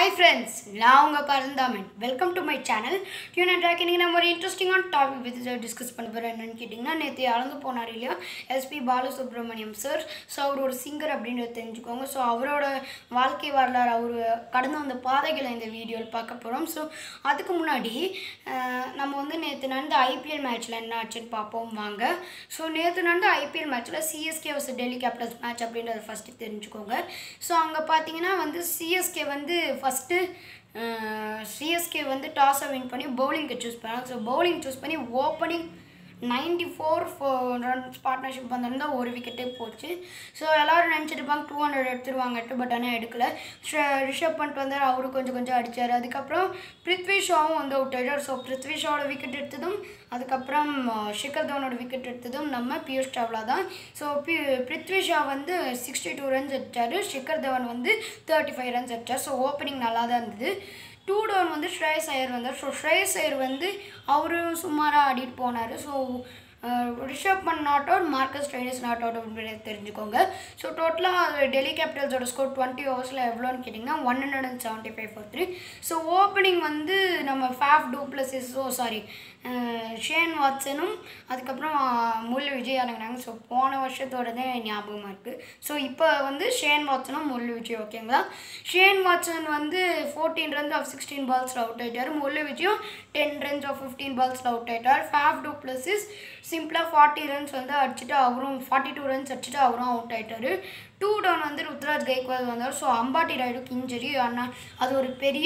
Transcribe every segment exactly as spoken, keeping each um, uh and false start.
Hi friends, நான் உங்க Paranthaman. Welcome to my channel. Tune and track இன்னைக்கு நம்ம ஒரு இன்ட்ரெஸ்டிங்கான டாபிக் பத்தி டிஸ்கஸ் பண்ண போறோம். என்னன்னு கேட்டிங்கன்னா நேத்து இறந்து போனார் இல்லையா S P Balasubrahmanyam sir. So அவர் ஒரு சிங்கர் அப்படின்றத தெரிஞ்சுக்கோங்க. ஸோ அவரோட வாழ்க்கை வரலாறு அவர் கடந்து வந்த பாதைகளை இந்த வீடியோவில் பார்க்க போகிறோம். ஸோ அதுக்கு முன்னாடி நம்ம வந்து நேற்று நடந்த ஐபிஎல் மேட்ச்சில் என்ன ஆச்சுன்னு பார்ப்போம் வாங்க. ஸோ நேற்று நடந்த ஐபிஎல் மேட்ச்சில் CSK versus Delhi Capitals match அப்படின்றத ஃபஸ்ட்டு தெரிஞ்சுக்கோங்க. ஸோ அங்கே பார்த்தீங்கன்னா வந்து சிஎஸ்கே வந்து ஃபஸ்ட்டு சிஎஸ்கே வந்து டாஸை வின் பண்ணி பவுலிங்க்கு சூஸ் பண்ணாங்க. ஸோ பவுலிங் சூஸ் பண்ணி opening ninety four runs partnership வந்திருந்தால் ஒரு விக்கெட்டே போச்சு. ஸோ எல்லோரும் நினச்சிருப்பாங்க டூ ஹண்ட்ரட் எடுத்துருவாங்கட்டு, பட் ஆனால் எடுக்கலை. ரிஷப் பண்ட் வந்தார், அவரு கொஞ்சம் கொஞ்சம் அடித்தார். அதுக்கப்புறம் பிருத்வி ஷாவும் வந்து அவுட் ஆகிட்டார். ஸோ பிருத்வி ஷாவோட விக்கெட் எடுத்ததும் அதுக்கப்புறம் ஷிகர் தவனோட விக்கெட் எடுத்ததும் நம்ம பியூஷ் சாவ்லா தான். ஸோ பி பிருத்வி ஷா வந்து சிக்ஸ்டி டூ ரன்ஸ் அடித்தார், ஷிகர் தவன் வந்து தேர்ட்டி ஃபைவ் ரன்ஸ் அடித்தார். ஸோ ஓப்பனிங் நல்லா தான் இருந்தது. டூ டவுன் வந்து ஸ்ரேயஸ் ஐயர் வந்தார். ஸோ ஸ்ரேயஸ் ஐயர் வந்து அவரும் சுமாராக ஆடிட்டு போனார். So Rishabh Pant not out, Marcus Stoinis not out அப்படின்னு தெரிஞ்சுக்கோங்க. ஸோ டோட்டலாக டெல்லி கேபிட்டல்ஸோட ஸ்கோர் டுவெண்ட்டி ஓவர்ஸில் எவ்வளோன்னு கேட்டிங்கன்னா one hundred and seventy five for three. So opening வந்து நம்ம Faf du Plessis oh sorry Shane வாட்சனும் அதுக்கப்புறம் முரளி விஜய் இறங்கினாங்க. ஸோ போன வருஷத்தோடதே ஞாபகமாக இருக்குது. ஸோ இப்போ வந்து ஷேன் வாட்சனும் முரளி விஜய் ஓகேங்களா. ஷேன் வாட்சன் வந்து ஃபோர்டீன் ரன்ஸ் ஆஃப் சிக்ஸ்டீன் பால்ஸில் அவுட் ஆகிட்டார். முரளி விஜயும் டென் ரன்ஸ் ஆஃப் ஃபிஃப்டீன் பால்ஸில் அவுட் ஆகிட்டார். ஃபேஃப் டூப்ளசிஸ் சிம்பிளாக ஃபார்ட்டி ரன்ஸ் வந்து அடிச்சுட்டு அவரும் ஃபார்ட்டி டூ ரன்ஸ் அடிச்சுட்டு அவரும் அவுட் ஆகிட்டார். டூ டவுன் வந்து ருத்ராஜ் கைக்வாட் வந்தார். ஸோ அம்பாட்டி ராயுடுக்கு இன்ஜரி, ஆனால் அது ஒரு பெரிய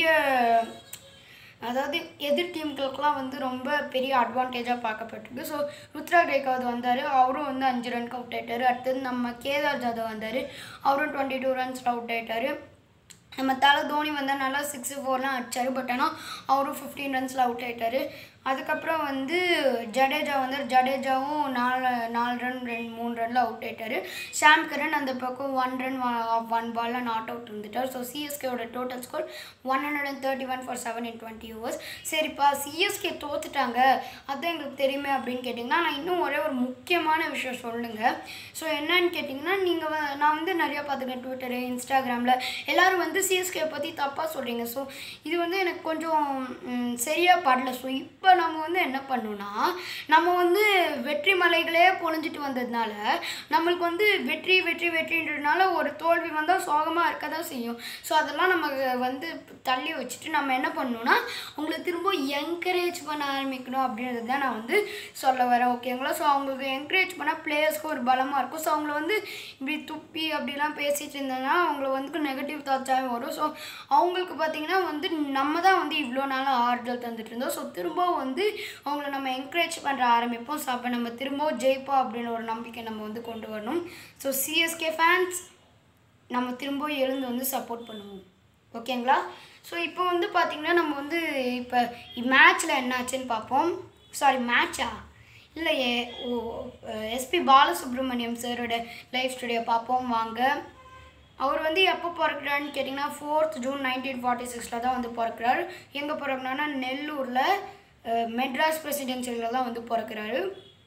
அதாவது எதிர் டீம்களுக்கெலாம் வந்து ரொம்ப பெரிய அட்வான்டேஜாக பார்க்கப்பட்டிருக்கு. ஸோ ருத்ராஜ் கைக்வாட் வந்தார், அவரும் வந்து அஞ்சு ரன்க்கு அவுட் ஆகிட்டார். அடுத்தது நம்ம கேதார் ஜாதவ் வந்தார், அவரும் டுவெண்ட்டி டூ ரன்ஸில் அவுட் ஆகிட்டார். நம்ம தலை தோனி வந்தால் நல்லா சிக்ஸு ஃபோர்லாம் அடித்தார், பட் ஆனால் அவரும் ஃபிஃப்டீன் ரன்ஸில் அவுட் ஆகிட்டார். அதுக்கப்புறம் வந்து ஜடேஜா வந்தார், ஜடேஜாவும் நாலு நாலு ரன் ரெண்டு மூணு ரனில் அவுட் ஆகிட்டார். ஷாம் கரன் அந்த பக்கம் ஒன் ரன் ஒன் பாலில் நாட் அவுட் இருந்துட்டார். ஸோ சிஎஸ்கேவோட total score one hundred and thirty one for seven in twenty overs. சரிப்பா சிஎஸ்கே தோத்துட்டாங்க அதுதான் எங்களுக்கு தெரியுமே அப்படின்னு கேட்டிங்கன்னா நான் இன்னும் ஒரே ஒரு முக்கியமான விஷயம் சொல்லுங்கள். ஸோ என்னன்னு கேட்டிங்கன்னா நீங்கள் நான் வந்து நிறையா பார்த்துக்கேன் ட்விட்டரு இன்ஸ்டாகிராமில் எல்லோரும் வந்து சிஎஸ்கே பற்றி தப்பாக சொல்கிறீங்க. ஸோ இது வந்து எனக்கு கொஞ்சம் சரியாக படல. ஸோ இப்போ நம்ம வந்து என்ன பண்ணோன்னா நம்ம வந்து வெற்றி மலைகளே பொழிஞ்சிட்டு வந்ததுனால நம்மளுக்கு வந்து வெற்றி வெற்றி வெற்றின்றதுனால ஒரு தோல்வி வந்தால் சோகமாக இருக்க தான் செய்யும். ஸோ அதெல்லாம் நம்ம வந்து தள்ளி வச்சுட்டு நம்ம என்ன பண்ணணும்னா அவங்களை திரும்ப என்கரேஜ் பண்ண ஆரம்பிக்கணும் அப்படின்றது தான் நான் வந்து சொல்ல வரேன் ஓகேங்களா. ஸோ அவங்களுக்கு என்கரேஜ் பண்ணால் பிளேயர்ஸ்க்கு ஒரு பலமாக இருக்கும். ஸோ அவங்கள வந்து இப்படி துப்பி அப்படிலாம் பேசிகிட்டு இருந்தேன்னா அவங்கள வந்து நெகட்டிவ் தாட்ஸாகவே வரும். ஸோ அவங்களுக்கு பார்த்திங்கன்னா வந்து நம்ம தான் வந்து இவ்வளோ நாளாக ஆறுதல் தந்துட்டு இருந்தோம். ஸோ திரும்பவும் வந்து அவங்கள நம்ம என்கரேஜ் பண்ணுற ஆரம்பிப்போம். ஸோ அப்போ நம்ம திரும்பவும் ஜெயிப்போம் அப்படின்னு ஒரு நம்பிக்கை நம்ம வந்து கொண்டு வரணும். ஸோ சிஎஸ்கே ஃபேன்ஸ் நம்ம திரும்பவும் எழுந்து வந்து சப்போர்ட் பண்ணுவோம் ஓகேங்களா. ஸோ இப்போ வந்து பார்த்திங்கன்னா நம்ம வந்து இப்போ மேட்ச்சில் என்ன ஆச்சுன்னு பார்ப்போம். சாரி மேட்சா இல்லையே ஓ எஸ்பி பாலசுப்ரமணியம் சாரோட லைவ் ஸ்டுடியோ பார்ப்போம் வாங்க. அவர் வந்து எப்போ பிறக்கிறாருன்னு கேட்டிங்கன்னா ஃபோர்த் ஜூன் நைன்டீன் ஃபார்ட்டி சிக்ஸில் தான் வந்து பிறக்கிறாரு. எங்கே பிறக்கிறாருன்னா நெல்லூரில் மெட்ராஸ் பிரசிடென்சியில் தான் வந்து பிறக்கிறாரு.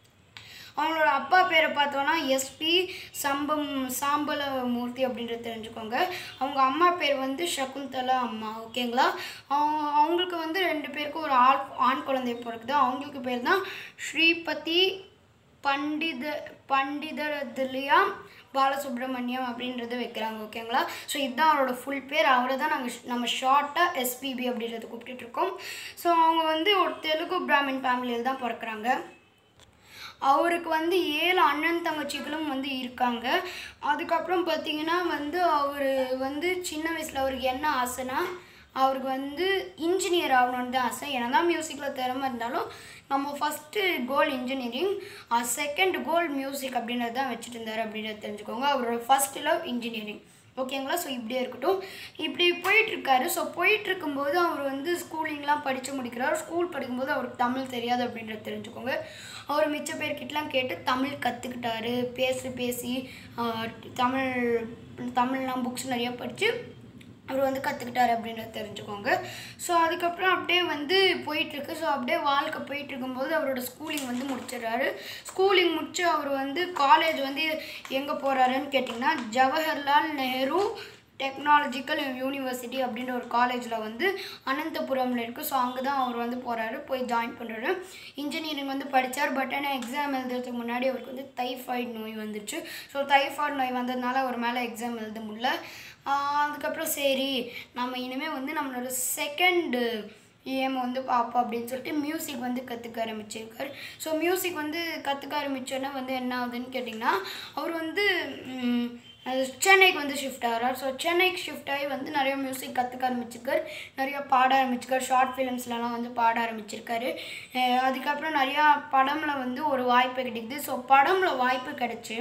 அவங்களோட அப்பா பேரை பார்த்தோன்னா எஸ்பி சம்பம் சாம்பல மூர்த்தி அப்படின்றது தெரிஞ்சுக்கோங்க. அவங்க அம்மா பேர் வந்து சகுந்தலா அம்மா ஓகேங்களா. அவங்க அவங்களுக்கு வந்து ரெண்டு பேருக்கும் ஒரு ஆள் ஆண் குழந்தை பிறக்குது. அவங்களுக்கு பேர் தான் ஸ்ரீபதி பண்டித பண்டிதரதுலியா பாலசுப்ரமணியம் அப்படின்றத வைக்கிறாங்க ஓகேங்களா. ஸோ இதுதான் அவரோட ஃபுல் பேர். அவரை தான் நாங்கள் நம்ம ஷார்ட்டாக எஸ்பிபி அப்படின்றத கூப்பிட்டுருக்கோம். ஸோ அவங்க வந்து ஒரு தெலுங்கு பிராமின் ஃபேமிலியில் தான் பிறக்கிறாங்க. அவருக்கு வந்து ஏழு அண்ணன் தங்கச்சிகளும் வந்து இருக்காங்க. அதுக்கப்புறம் பார்த்திங்கன்னா வந்து அவர் வந்து சின்ன வயசில் அவருக்கு என்ன ஆசைனா அவருக்கு வந்து இன்ஜினியர் ஆகணுன்னு தான் ஆசை. ஏன்னா தான் மியூசிக்கில் திறமை இருந்தாலும் நம்ம first goal engineering, second goal music அப்படின்றது தான் வச்சுட்டு இருந்தார் அப்படின்றத தெரிஞ்சுக்கோங்க. அவரோட ஃபஸ்ட் லவ் இன்ஜினியரிங் ஓகேங்களா. ஸோ இப்படியே இருக்கட்டும், இப்படி போயிட்டுருக்காரு. ஸோ போயிட்டுருக்கும்போது அவர் வந்து ஸ்கூலிங்லாம் படித்து முடிக்கிறார். ஸ்கூல் படிக்கும்போது அவருக்கு தமிழ் தெரியாது அப்படின்றத தெரிஞ்சுக்கோங்க. அவர் மிச்ச பேர்கிட்டலாம் கேட்டு தமிழ் கற்றுக்கிட்டாரு. பேசி பேசி தமிழ் தமிழ்லாம் புக்ஸ் நிறையா படித்து அவர் வந்து கற்றுக்கிட்டாரு அப்படின்றத தெரிஞ்சுக்கோங்க. ஸோ அதுக்கப்புறம் அப்படியே வந்து போயிட்டுருக்கு. ஸோ அப்படியே வாழ்க்கை போயிட்டுருக்கும்போது அவரோட ஸ்கூலிங் வந்து முடிச்சிடுறாரு. ஸ்கூலிங் முடித்து அவர் வந்து காலேஜ் வந்து எங்கே போகிறாருன்னு கேட்டிங்கன்னா ஜவஹர்லால் நேரு டெக்னாலஜிக்கல் யூனிவர்சிட்டி அப்படின்ற ஒரு காலேஜில் வந்து அனந்தபுரமில் இருக்குது. ஸோ அங்கே தான் அவர் வந்து போகிறாரு, போய் ஜாயின் பண்ணுறாரு. இன்ஜினியரிங் வந்து படித்தார். பட் ஆனால் எக்ஸாம் எழுதுறதுக்கு முன்னாடி அவருக்கு வந்து டைஃபாய்டு நோய் வந்துடுச்சு. ஸோ டைஃபாய்டு நோய் வந்ததுனால அவர் மேலே எக்ஸாம் எழுத முடியல. அதுக்கப்புறம் சரி நம்ம இனிமேல் வந்து நம்மளோட செகண்டு ஏம் வந்து பார்ப்போம் அப்படின்னு சொல்லிட்டு மியூசிக் வந்து கற்றுக்க ஆரம்பிச்சிருக்கார். ஸோ மியூசிக் வந்து கற்றுக்க ஆரம்பித்தோன்னா வந்து என்ன ஆகுதுன்னு கேட்டிங்கன்னா, அவர் வந்து சென்னைக்கு வந்து ஷிஃப்ட் ஆகிறார். ஸோ சென்னைக்கு ஷிஃப்ட் ஆகி வந்து நிறைய மியூசிக் கற்றுக்க ஆரம்பிச்சிருக்கார், நிறையா பாட ஆரம்பிச்சிருக்கார், ஷார்ட் ஃபிலிம்ஸ்லலாம் வந்து பாட ஆரம்பிச்சிருக்காரு. அதுக்கப்புறம் நிறையா படமில் வந்து ஒரு வாய்ப்பு கிடைக்குது. ஸோ படமில் வாய்ப்பு கிடச்சி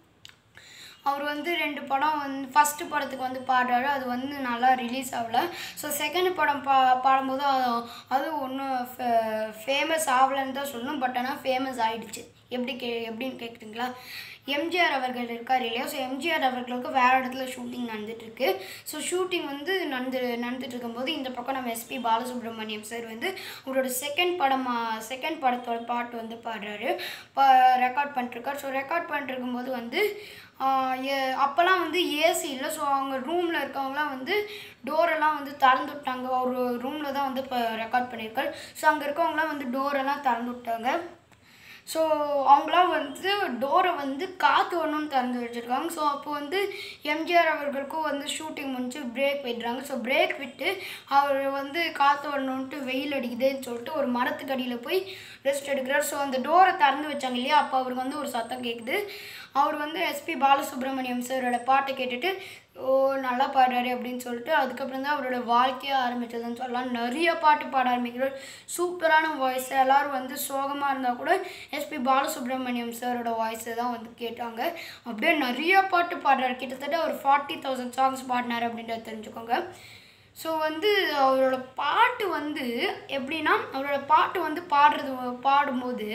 அவர் வந்து ரெண்டு படம் வந்து ஃபஸ்ட்டு படத்துக்கு வந்து பாடுறாரு, அது வந்து நல்லா ரிலீஸ் ஆகலை. ஸோ செகண்ட் படம் பா பாடும்போது அது ஒன்றும் ஃபே ஃபேமஸ் ஆகலைன்னு தான் சொல்லணும். பட் ஆனால் ஃபேமஸ் ஆகிடுச்சு. எப்படி கே எப்படின்னு கேட்குறீங்களா, எம்ஜிஆர் அவர்கள் இருக்கார் இல்லையா, ஸோ எம்ஜிஆர் அவர்களுக்கு வேறு இடத்துல ஷூட்டிங் நடந்துகிட்ருக்கு. ஸோ ஷூட்டிங் வந்து நடந்து நடந்துட்டு இருக்கும்போது இந்த பக்கம் நம்ம எஸ்பி பாலசுப்ரமணியம் சார் வந்து அவரோட செகண்ட் படமாக செகண்ட் படத்தோட பாட்டு வந்து பாடுறாரு, பா ரெக்கார்ட் பண்ணிட்டுருக்கார். ஸோ ரெக்கார்ட் பண்ணிட்டுருக்கும்போது வந்து அப்போல்லாம் வந்து ஏசி இல்லை. ஸோ அவங்க ரூமில் இருக்கவங்களாம் வந்து டோரெல்லாம் வந்து திறந்து விட்டாங்க. ஒரு ரூமில் தான் வந்து இப்போ ரெக்கார்ட் பண்ணியிருக்காரு. ஸோ அங்கே இருக்கவங்களாம் வந்து டோரெல்லாம் திறந்து விட்டாங்க. ஸோ அவங்களாம் வந்து டோரை வந்து காற்று வரணும்னு திறந்து வச்சுருக்காங்க. ஸோ அப்போ வந்து எம்ஜிஆர் அவர்களுக்கும் வந்து ஷூட்டிங் முடிஞ்சு பிரேக் விடுறாங்க. ஸோ பிரேக் விட்டு அவர் வந்து காற்று வரணுன்ட்டு வெயில் அடிக்குதுன்னு சொல்லிட்டு ஒரு மரத்துக்கு அடியில் போய் ரெஸ்ட் எடுக்கிறார். ஸோ அந்த டோரை திறந்து வச்சாங்க இல்லையா, அப்போ அவருக்கு வந்து ஒரு சத்தம் கேட்குது. அவர் வந்து எஸ்பி பாலசுப்ரமணியம் சாரோட பாட்டை கேட்டுட்டு ஓ நல்லா பாடுறாரு அப்படின்னு சொல்லிட்டு அதுக்கப்புறம் தான் அவரோட வாழ்க்கையை ஆரம்பித்ததுன்னு சொல்லலாம். நிறைய பாட்டு பாட ஆரம்பிக்கிறார், சூப்பரான வாய்ஸ். எல்லோரும் வந்து சோகமாக இருந்தால் கூட எஸ்பி பாலசுப்ரமணியம் சாரோட வாய்ஸை தான் வந்து கேட்டாங்க. அப்படியே நிறைய பாட்டு பாடுறாரு, கிட்டத்தட்ட ஒரு ஃபார்ட்டி தௌசண்ட் சாங்ஸ் பாடினார் அப்படின்றத தெரிஞ்சுக்கோங்க. ஸோ வந்து அவரோட பாட்டு வந்து எப்படின்னா, அவரோட பாட்டு வந்து பாடுறது பாடும்போது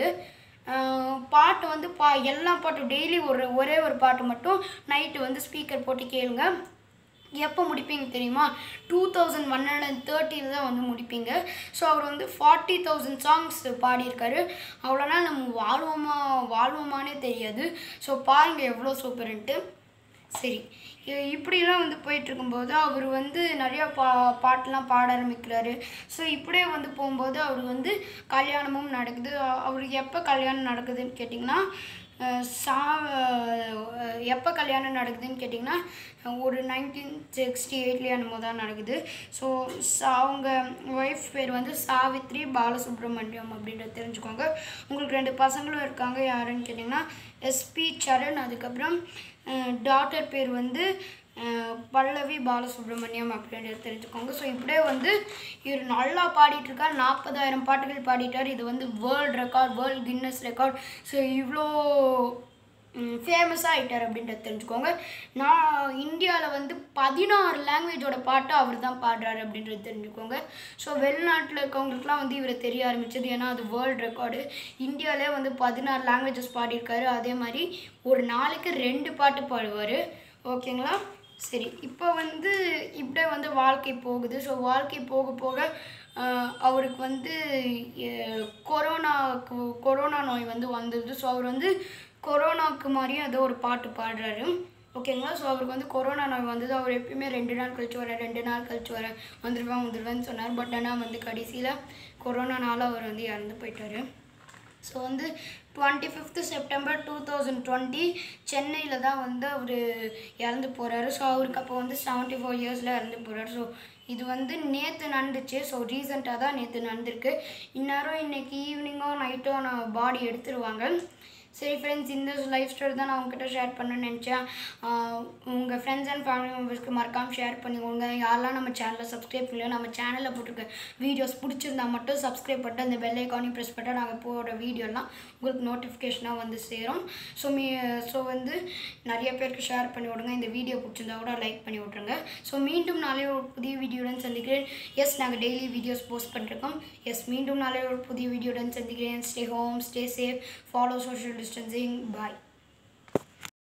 பாட்டு வந்து பா எல்லா பாட்டும் டெய்லி ஒரு ஒரே ஒரு பாட்டு மட்டும் நைட்டு வந்து ஸ்பீக்கர் போட்டு கேளுங்க. எப்போ முடிப்பீங்க தெரியுமா, two thousand one hundred and தேர்ட்டியில் தான் வந்து முடிப்பீங்க. ஸோ அவர் வந்து ஃபார்ட்டி தௌசண்ட் சாங்ஸ் பாடியிருக்காரு. அவ்வளோ நாள் நம்ம வாழ்வோமா வாழ்வோமானே தெரியாது. ஸோ பாருங்கள் எவ்வளோ சூப்பர்ன்ட்டு. சரி, இப்படிலாம் வந்து போயிட்டுருக்கும்போது அவர் வந்து நிறையா பா பாட்டெலாம் பாட ஆரம்பிக்கிறாரு. ஸோ இப்படியே வந்து போகும்போது அவர் வந்து கல்யாணமும் நடக்குது. அவருக்கு எப்போ கல்யாணம் நடக்குதுன்னு கேட்டிங்கன்னா, சா எப்போ கல்யாணம் நடக்குதுன்னு கேட்டிங்கன்னா ஒரு நைன்டீன் சிக்ஸ்டி எயிட்லேயே என்னமோ தான் நடக்குது. ஸோ அவங்க ஒய்ஃப் பேர் வந்து சாவித்ரி பாலசுப்ரமணியம் அப்படின்றத தெரிஞ்சுக்கோங்க. உங்களுக்கு ரெண்டு பசங்களும் இருக்காங்க. யாருன்னு கேட்டிங்கன்னா எஸ்பி சரண், அதுக்கப்புறம் டாட்டர் பேர் வந்து பல்லவி பாலசுப்ரமணியம் அப்படின்றது தெரிஞ்சுக்கோங்க. ஸோ இப்படியே வந்து இவர் நல்லா பாடிட்டுருக்கார், நாற்பதாயிரம் பாட்டுகள் பாடிட்டார். இது வந்து world record, world Guinness record. So இவ்வளோ ஃபேமஸாக ஆகிட்டார் அப்படின்றத தெரிஞ்சுக்கோங்க. நான் இந்தியாவில் வந்து பதினாறு லாங்குவேஜோட பாட்டு அவர் தான் பாடுறாரு அப்படின்றது தெரிஞ்சுக்கோங்க. ஸோ வெளிநாட்டில் இருக்கவங்களுக்குலாம் வந்து இவரை தெரிய ஆரம்பிச்சது, ஏன்னா அது வேர்ல்டு ரெக்கார்டு. இந்தியாவிலே வந்து பதினாறு லாங்குவேஜஸ் பாடியிருக்காரு. அதே மாதிரி ஒரு நாளைக்கு ரெண்டு பாட்டு பாடுவார். ஓகேங்களா? சரி, இப்போ வந்து இப்படியே வந்து வாழ்க்கை போகுது. ஸோ வாழ்க்கை போக போக அவருக்கு வந்து கொரோனாக்கு கொரோனா நோய் வந்து வந்துடுது. ஸோ அவர் வந்து கொரோனாவுக்கு மாதிரியும் ஏதோ ஒரு பாட்டு பாடுறாரு. ஓகேங்களா? ஸோ அவருக்கு வந்து கொரோனா நோய் வந்தது. அவர் எப்பயுமே ரெண்டு நாள் கழிச்சு வரேன் ரெண்டு நாள் கழிச்சு வரேன் வந்துடுவேன் வந்துடுவேன்னு சொன்னார். பட் ஆனால் வந்து கடைசியில் கொரோனானால அவர் வந்து இறந்து போயிட்டார். ஸோ வந்து twenty fifth September two thousand twenty சென்னையில் தான் வந்து அவர் இறந்து போகிறாரு. ஸோ அவருக்கு அப்போ வந்து செவன்ட்டி ஃபோர் இயர்ஸில் இறந்து போகிறாரு. ஸோ இது வந்து நேற்று நடந்துச்சு. ஸோ ரீசெண்டாக தான் நேற்று நடந்திருக்கு. இந்நேரம் இன்றைக்கி ஈவினிங்கோ நைட்டோ நான் பாடி எடுத்துருவாங்க. சரி ஃப்ரெண்ட்ஸ், இந்த லைஃப் ஸ்டைல் தான் நான் உங்ககிட்ட ஷேர் பண்ணணும்னு நினச்சேன். உங்கள் ஃப்ரெண்ட்ஸ் அண்ட் ஃபேமிலி மெம்பர்ஸ்க்கு மறக்காமல் ஷேர் பண்ணிக்கோங்க. யாரெல்லாம் நம்ம சேனலை சப்ஸ்கிரைப் பண்ணல, நம்ம சேனலில் போட்டிருக்க வீடியோஸ் பிடிச்சிருந்தா மட்டும் சப்ஸ்கிரைப் பண்ணிட்டு அந்த பெல் ஐக்கானையும் ப்ரெஸ் பண்ணிட்டு நாங்கள் போகிற வீடியோலாம் உங்களுக்கு நோட்டிஃபிகேஷனாக வந்து சேரும். ஸோ மீ ஸோ வந்து நிறைய பேருக்கு ஷேர் பண்ணி விடுங்க. இந்த வீடியோ பிடிச்சிருந்தா கூட லைக் பண்ணி விட்ருங்க. ஸோ மீண்டும் நாளை ஒரு புதிய வீடியோடன் சந்திக்கிறேன். எஸ், நாங்கள் டெய்லி வீடியோஸ் போஸ்ட் பண்ணிருக்கோம். எஸ், மீண்டும் நாளை ஒரு புதிய வீடியோடன் சந்திக்கிறேன். Stay home, stay safe, follow social distancing. Bye.